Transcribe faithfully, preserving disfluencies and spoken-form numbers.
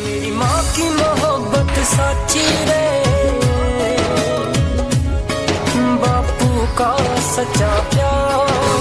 मेरी माँ की मोहब्बत सच्ची रे, बापू का सच्चा प्यार।